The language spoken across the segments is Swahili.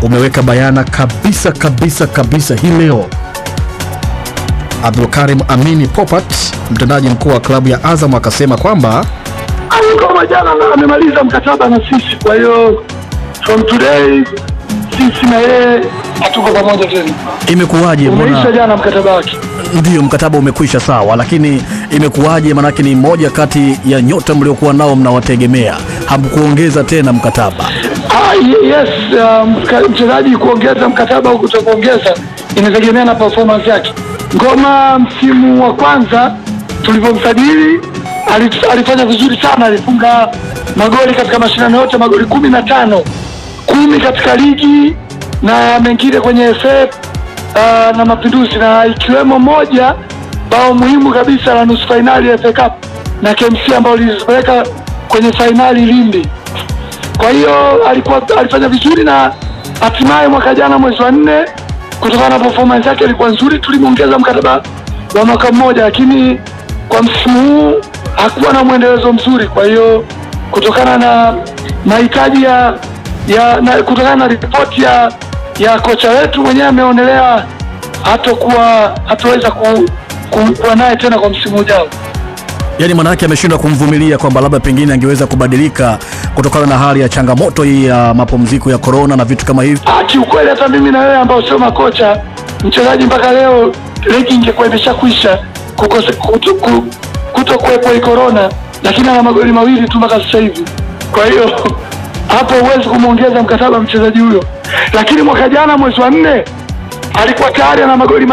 umeweka bayana kabisa hii leo. Abdulkarim Amini Popat, mtendaji mkuu wa klabu ya Azam, akasema kwamba Ngoma jana amemaliza mkataba na sisi, kwa hiyo from today sisi na yeye hatuko pamoja tena. Imekuwaje? Umeisha jana mkataba wake? Ndio, mkataba umekwisha, sawa, lakini imekuwaje? Manake ni mmoja kati ya nyota mliokuwa nao mnawategemea, hamkuongeza tena mkataba? Yes, mchezaji kuongeza mkataba au kutokuongeza inategemea na performance yake. Ngoma msimu wa kwanza tulipomsajili alifanya vizuri sana, alifunga magoli katika mashindano yote, magoli 15, 10 katika ligi na mengine kwenye FA na Mapinduzi, na ikiwemo moja bao muhimu kabisa la nusu finali ya FA Cup na KMC ambao lilipeleka kwenye finali Lindi. Kwa hiyo alifanya vizuri, na hatimaye mwaka jana mwezi wa 4 kutokana na performance yake ilikuwa nzuri, tulimuongeza mkataba wa mwaka mmoja, lakini kwa msimu huu hakuwa na mwendelezo mzuri. Kwa hiyo kutokana na mahitaji kutokana na ripoti ya kocha wetu mwenyewe ameonelea hataweza kuwa naye tena kwa msimu ujao. Yaani maana yake ameshindwa kumvumilia kwamba labda pengine angeweza kubadilika kutokana na hali ya changamoto hii ya mapumziko ya corona na vitu kama hivi. Kiukweli hata mimi na wewe ambao sio makocha, mchezaji mpaka leo ligi ingekuwa imeshakwisha kutokuwepo hii corona, lakini ana magoli 2 tu mpaka sasa hivi. Kwa hiyo hapo huwezi kumuongeza mkataba mchezaji huyo. Lakini mwaka jana mwezi wa 4 alikuwa tayari ana magoli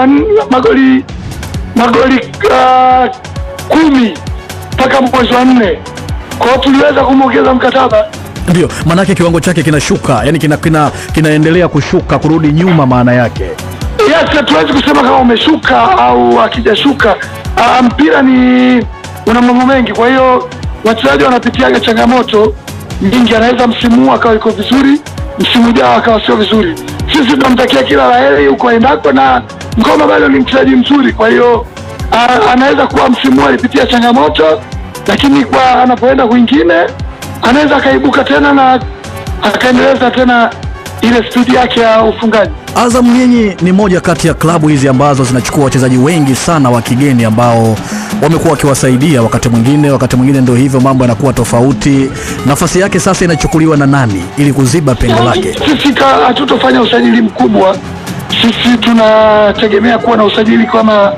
10 mpaka mwezi wa 4. Kwa hiyo tuliweza kumuongeza mkataba. Ndio, maana yake kiwango chake kinashuka, yani kinaendelea kushuka, kurudi nyuma maana yake. Yes, tuwezi kusema kama umeshuka au akijashuka. Mpira una mambo mengi, kwa hiyo wachezaji wanapitia changamoto nyingi. Anaweza msimu huu akawa iko vizuri, msimu ujao akawa sio vizuri. Sisi tunamtakia kila laheri huko aendako, na Ngoma bado ni mchezaji mzuri, kwa hiyo anaweza kuwa msimu huu alipitia changamoto, lakini kwa anapoenda kwingine anaweza akaibuka tena na akaendeleza tena ile spidi yake ya ufungaji. Azam nyinyi ni moja kati ya klabu hizi ambazo zinachukua wachezaji wengi sana wa kigeni ambao wamekuwa wakiwasaidia wakati mwingine ndio hivyo, mambo yanakuwa tofauti. Nafasi yake sasa inachukuliwa na nani ili kuziba pengo lake? Sisi hatutofanya usajili mkubwa. Sisi tunategemea kuwa na usajili kwa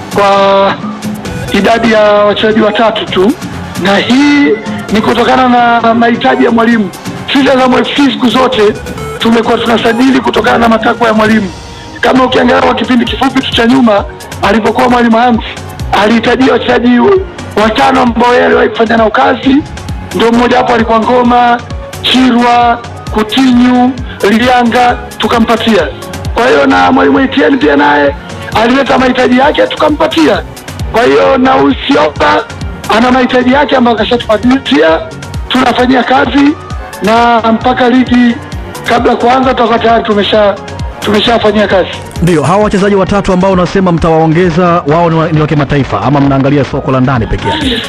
idadi ya wachezaji 3 tu, na hii ni kutokana na mahitaji ya mwalimu. Sisi Azam FC siku zote tumekuwa tunasajili kutokana na matakwa ya mwalimu. Kama ukiangalia kwa kipindi kifupi tu cha nyuma alipokuwa mwalimu Hamsi, alihitaji wachezaji 5 ambao yeye aliwahi kufanya nao kazi. Ndio mmoja hapo alikuwa Ngoma, Chirwa, Kutinyu, Lianga, tukampatia. Kwa hiyo na mwalimu Etienne pia naye alileta mahitaji yake tukampatia. Kwa hiyo na Usiopa ana mahitaji yake ambayo kashatupatia, tunafanyia kazi, na mpaka ligi kabla kuanza tutakuwa tayari tumeshafanyia kazi. Ndio, hawa wachezaji 3 ambao unasema mtawaongeza, wao ni wa kimataifa ama mnaangalia soko la ndani pekee yake?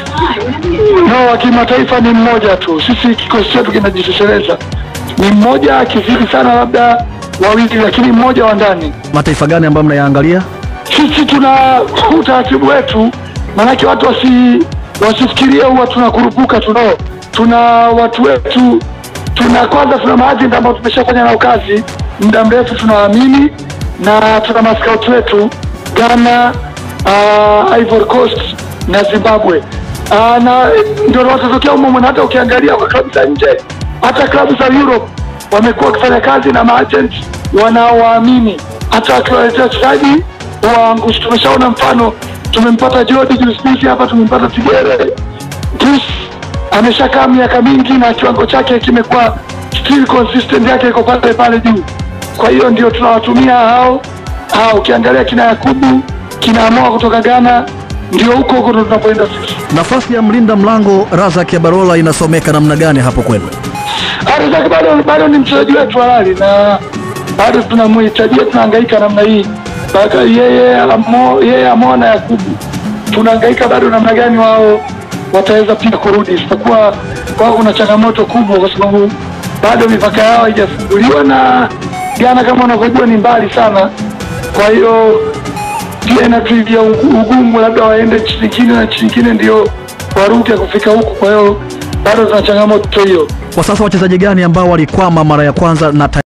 No, wa kimataifa ni mmoja tu. Sisi kikosi chetu kinajitosheleza, ni mmoja, akizidi sana labda 2, lakini mmoja wa ndani. Mataifa gani ambayo mnayaangalia? Sisi tuna utaratibu wetu, maanake watu wasifikirie huwa tunakurupuka. Tuna watu wetu, kwanza tuna maajenti ambao tumeshafanya nao kazi muda mrefu, tunawaamini, na tuna mascout wetu Ghana, Ivory Coast na Zimbabwe, na ndio watatokea humo. Hata ukiangalia kwa klabu za nje, hata klabu za Europe wamekuwa wakifanya kazi na maajenti wanaowaamini, hata wakiwaletea wachezaji waangushi. Tumeshaona mfano, tumempata Jody juzi hapa, tumempata Tigere Bruce, ameshakaa miaka mingi na kiwango chake kimekuwa still consistent, yake iko pale juu. Kwa hiyo ndio tunawatumia hao. Ukiangalia kina Yakubu, kina Amoa kutoka Ghana, ndio huko tunapoenda sisi. Nafasi ya mlinda mlango Razak Yabarola inasomeka namna gani hapo kwenu? Razak bado ni mchezaji wetu halali, na bado tunamhitaji, tunahangaika namna hii. Baka yeye Amoa na Yakubu tunahangaika bado namna gani wao wataweza pia kurudi. Sitakuwa kwa kuna changamoto kubwa, kwa sababu bado mipaka yao haijafunguliwa, na Ghana kama unavyojua ni mbali sana, kwa hiyo pia inatuia ugumu, labda waende nchi nyingine na nchi nyingine ndio waruke kufika huko. Kwa hiyo bado tuna changamoto hiyo. Kwa sasa wachezaji gani ambao walikwama mara ya kwanza na